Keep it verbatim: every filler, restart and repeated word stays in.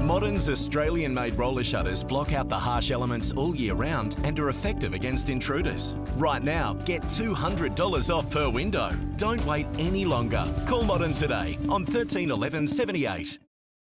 Modern's Australian-made roller shutters block out the harsh elements all year round and are effective against intruders. Right now, get two hundred dollars off per window. Don't wait any longer. Call Modern today on thirteen eleven seventy-eight.